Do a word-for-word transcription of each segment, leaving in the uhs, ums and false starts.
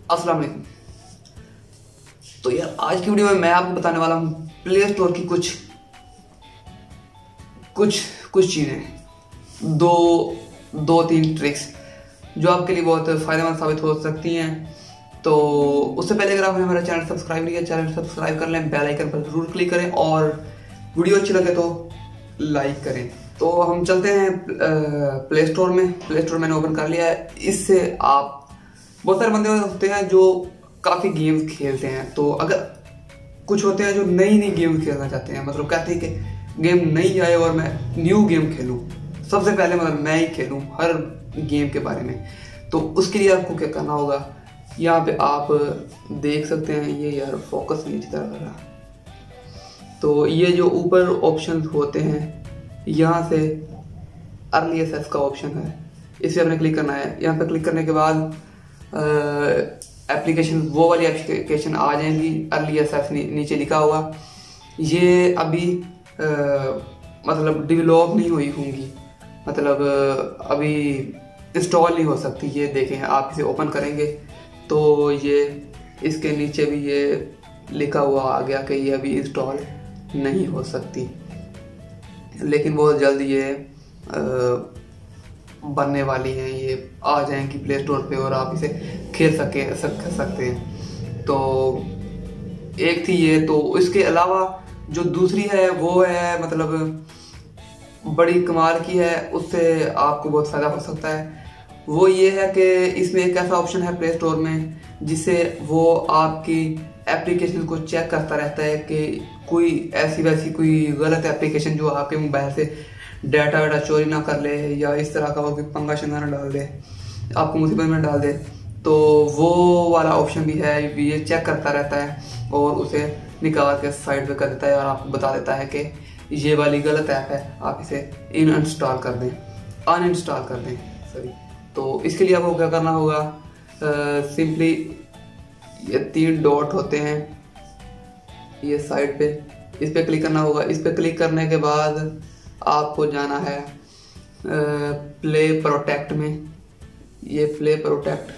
अस्सलाम वालेकुम। तो यार आज की वीडियो में मैं आपको बताने वाला हूँ प्ले स्टोर की कुछ कुछ कुछ चीज़ें, दो दो तीन ट्रिक्स जो आपके लिए बहुत फ़ायदेमंद साबित हो सकती हैं। तो उससे पहले अगर आपने हमारा चैनल सब्सक्राइब नहीं किया, चैनल सब्सक्राइब कर लें, बेल आइकन पर ज़रूर क्लिक करें और वीडियो अच्छी लगे तो लाइक करें। तो हम चलते हैं प्ले स्टोर में। प्ले स्टोर मैंने ओपन कर लिया है। इससे आप बहुत सारे बंदे होते हैं जो काफ़ी गेम्स खेलते हैं, तो अगर कुछ होते हैं जो नई नई गेम खेलना चाहते हैं, मतलब कहते हैं कि गेम नई आए और मैं न्यू गेम खेलूं, सबसे पहले मतलब मैं ही खेलूं हर गेम के बारे में। तो उसके लिए आपको क्या करना होगा, यहाँ पे आप देख सकते हैं, ये यार फोकस नहीं अच्छी तरह कर रहा। तो ये जो ऊपर ऑप्शन होते हैं, यहाँ से अर्ली एक्सेस का ऑप्शन है, इस पर आपने क्लिक करना है। यहाँ पे क्लिक करने के बाद एप्लीकेशन uh, वो वाली एप्लीकेशन आ जाएंगी। अर्ली एक्सेस नी, नीचे लिखा होगा, ये अभी uh, मतलब डेवलप नहीं हुई होंगी, मतलब uh, अभी इंस्टॉल नहीं हो सकती। ये देखें, आप इसे ओपन करेंगे तो ये इसके नीचे भी ये लिखा हुआ आ गया कि ये अभी इंस्टॉल नहीं हो सकती, लेकिन बहुत जल्द ये uh, बनने वाली हैं, ये आ जाएंगी प्ले स्टोर पे और आप इसे खेल सके सक सकते हैं। तो एक थी ये। तो इसके अलावा जो दूसरी है वो है मतलब बड़ी कमाल की है, उससे आपको बहुत फ़ायदा हो सकता है। वो ये है कि इसमें एक ऐसा ऑप्शन है प्ले स्टोर में जिससे वो आपकी एप्लीकेशन को चेक करता रहता है कि कोई ऐसी वैसी कोई गलत एप्लीकेशन जो आपके मोबाइल से डाटा वाटा चोरी ना कर ले या इस तरह का हो कि पंगा शंगा ना डाल दे, आपको मुसीबत में डाल दे। तो वो वाला ऑप्शन भी है, ये चेक करता रहता है और उसे निकाल के साइड पे कर देता है और आपको बता देता है कि ये वाली गलत ऐप है, आप इसे इन इंस्टॉल कर दें, अनइंस्टॉल कर दें सॉरी। तो इसके लिए आपको क्या करना होगा, सिंपली ये तीन डॉट होते हैं ये साइड पे, इस पर क्लिक करना होगा। इस पर क्लिक करने के बाद आपको जाना है प्ले प्रोटेक्ट में। ये प्ले प्रोटेक्ट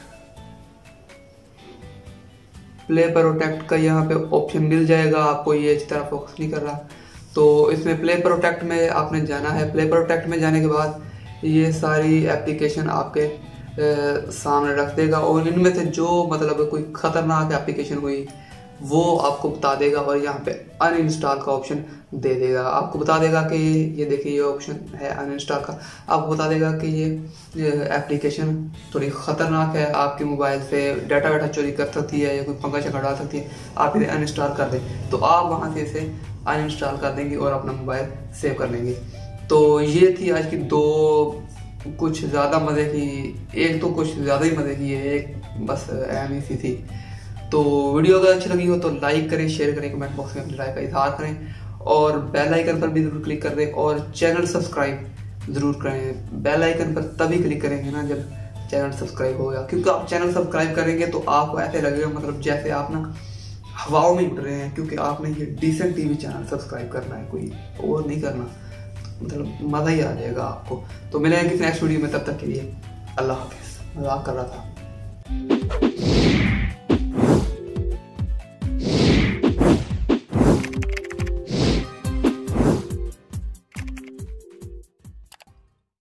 प्ले प्रोटेक्ट का यहाँ पे ऑप्शन मिल जाएगा आपको, ये इस तरह फोकस नहीं कर रहा। तो इसमें प्ले प्रोटेक्ट में आपने जाना है। प्ले प्रोटेक्ट में जाने के बाद ये सारी एप्लीकेशन आपके आ, सामने रख देगा और इनमें से जो मतलब कोई ख़तरनाक एप्लीकेशन हुई वो आपको बता देगा और यहाँ पे अनइंस्टॉल का ऑप्शन दे देगा। आपको बता देगा कि ये देखिए ये ऑप्शन है अनइंस्टॉल का, आपको बता देगा कि ये एप्लीकेशन थोड़ी ख़तरनाक है, आपके मोबाइल से डाटा वाटा चोरी कर सकती है या कोई पंगा शंगा डाल सकती है, आप इसे अनइंस्टॉल कर दें। तो आप वहाँ से इसे अनइंस्टॉल कर देंगे और अपना मोबाइल सेव कर लेंगे। तो ये थी आज की दो कुछ ज़्यादा मज़े की, एक तो कुछ ज़्यादा ही मज़े की है, एक बस अहम ही सी थी। तो वीडियो अगर अच्छी लगी हो तो लाइक करें, शेयर करें, कमेंट बॉक्स में अपनी राय का इजहार करें और बेल आइकन पर भी ज़रूर क्लिक कर दें और चैनल सब्सक्राइब ज़रूर करें। बेल आइकन पर तभी क्लिक करेंगे ना जब चैनल सब्सक्राइब होगा, क्योंकि आप चैनल सब्सक्राइब करेंगे तो आपको ऐसे लगेगा मतलब जैसे आप ना हवाओं में उड़ रहे हैं, क्योंकि आपने ये डिसेंट टीवी चैनल सब्सक्राइब करना है, कोई और नहीं करना, मतलब मज़ा ही आ जाएगा आपको। तो मिलेंगे किसी नेक्स्ट वीडियो में, तब तक के लिए अल्लाह हाफिज़। मजाक कर रहा था।